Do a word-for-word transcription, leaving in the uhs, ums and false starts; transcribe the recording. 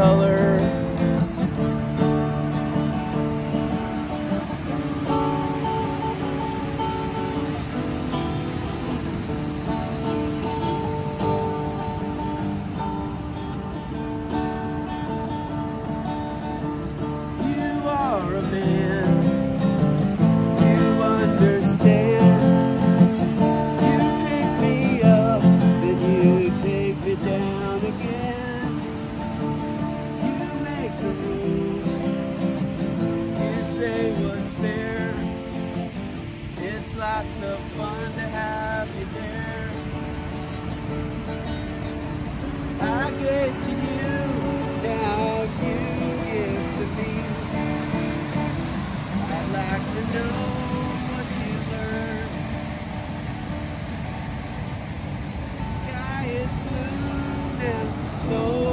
color. You are a man, you understand. You pick me up, then you take me down again. You make the rules, you say what's fair. It's lots of fun to have you there. I gave to you, now you give to me. I'd like to know what you learned. Sky is blue and so